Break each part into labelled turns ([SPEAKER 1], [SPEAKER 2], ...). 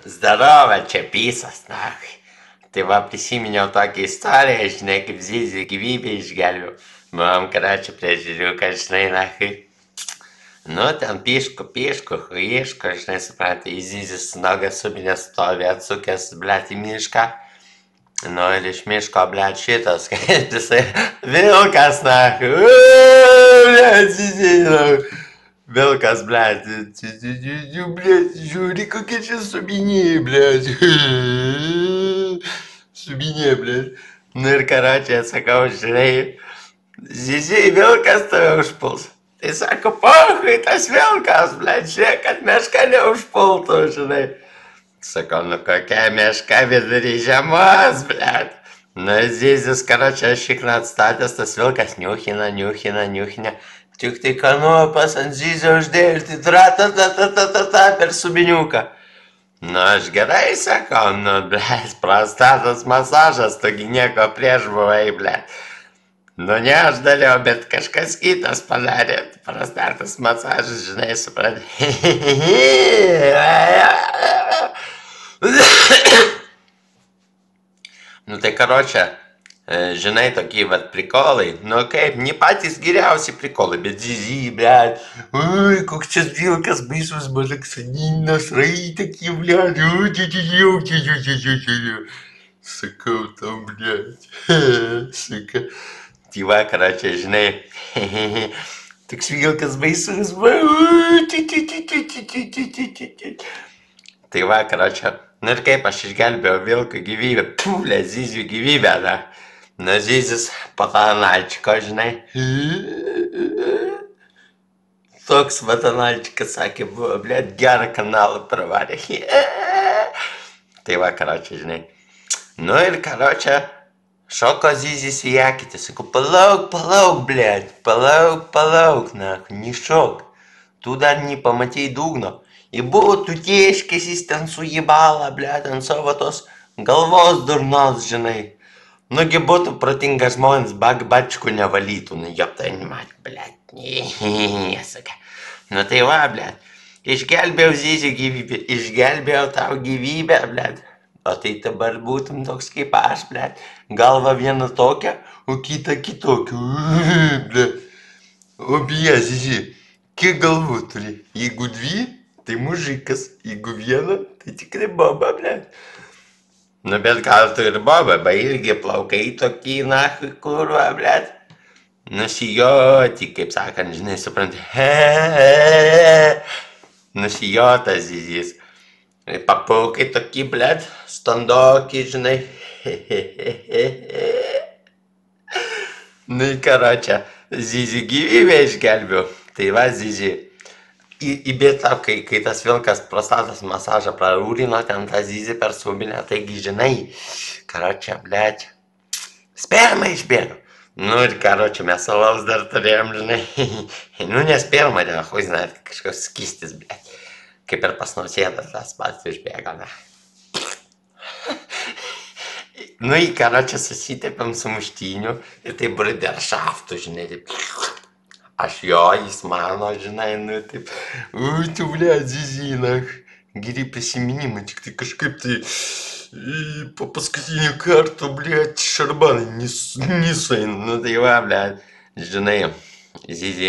[SPEAKER 1] Zdarova, čia Pysas, na. Tai va, prisiminiau tokią istoriją, žinai, kaip Zizį gyvybę išgelbėjau. Buvom, karačią prie žiūriuką, žinai, na. Nu, ten pišku, ieško, žinai, suprantai, Zizis nogas subinės stovi atsukęs, blėt, į mišką. Nu, ir iš miško, blėt, šitas, kaip jisai, vilkas, na. Blėt, Zizį, na. Vilkas, blėt, blėt, žiūri, kokie čia subiniai, blėt. Subiniai, blėt. Nu ir karačiai atsakau, žinai, Zizi, vilkas tave užpuls. Tai sako, pohui, tas vilkas, blėt, žiūrėk, kad meška neužpultų, žinai. Sakau, nu kokia meška vidury žiemos, blėt. Nu, Zizis, karačiai, šikną atstatęs, tas vilkas niuchina. Tik tai kanopas ant Zizio uždėlti, tra-ta-ta-ta-ta-ta per subiniuką. Nu, aš gerai sakau, nu, blėt, prostatos masažas, togi nieko prieš buvai, blėt. Nu, ne aš dariau, bet kažkas kitas padarė, prostatos masažas, žinai, supranti. Nu, tai karočią, žinai, tokie vat prikolai, nu kaip, ne patys geriausi prikolai, bet Zizi, blėt, oi, koks čia vilkas baisus, balaksaninės, rai tokie, blėt, sakau tau, blėt, sakau, tai vakarą čia, žinai, toks vilkas baisus, tai vakarą čia, nu ir kaip aš išgelbėjau vilko gyvybę, pūlė Zizių gyvybę, na. Nu, Zizis po tą analčiko, žinai. Toks vat analčikas sakė, buvo, blėt, gerą kanalą pravarė. Tai va, karočią, žinai. Nu ir karočią, šoko Zizis į akitį, sakau, palauk, blėt, palauk, na, nešok. Tu dar nepamatei dugno. Ir buvo tu tieškėsis ten sujibala, blėt, ant savo tos galvos durnos, žinai. Nugi būtų protingas žmonės, bačkų nevalytų, nu jo tai nemat, blėt, nesakė. Nu tai va, blėt, išgelbėjau Zizį gyvybę, išgelbėjau tau gyvybę, blėt. O tai dabar būtum toks kaip aš, blėt, galva viena tokia, o kita kitokia, blėt. O beje, Zizi, kiek galvų turi? Jeigu dvi, tai mužikas, jeigu viena, tai tikrai boba, blėt. Nu, bet gal tu ir boba, ba irgi plaukai tokie, na, kurva, blėt. Nusijoti, kaip sakant, žinai, supranti. Nusijotas Zizis. Papaukai tokie, blėt, standoki, žinai. Nu, karočią, Zizi gyvybę išgelbėjau. Tai va, Zizi. Bet tau, kai tas vilkas prostatos masažą prarūrino, ten tą Zizį per subinę, taigi žinai, karočią, blėt, sperma išbėgo. Nu ir karočią, mes alaus dar turėjom, žinai. Nu, ne sperma, ne, hui, žinai, kažkoks skystis, blėt. Kaip ir pas Nausėdą tas pats išbėgo, na. Nu, į karočią susitepėm su muštiniu ir tai bruderšaftų, žinai, taip. Aš jo, jis mano, žinai, nu taip, tu, blėt, Zizina, geri prisiminimai, tik tai kažkaip tai po paskutinį kartą, blėt, šarbanai nesueina, nu tai va, blėt, žinai, Zizi,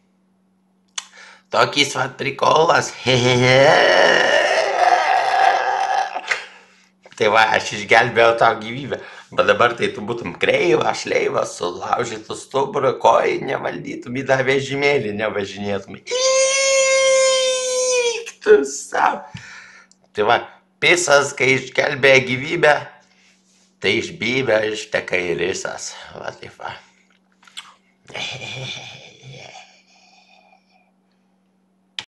[SPEAKER 1] tokis vat prikolas, tai va, aš išgelbėjau tau gyvybę. Bet dabar tai tu būtum kreivas, šleivas, sulaužytų stuburą, kojai nevaldytum, į tą vežimėlį nevažinėtum. Eik tu savo. Tai va, Pysas, kai išgelbėja gyvybę, tai iš bybę išteka ir risas. Va taip va.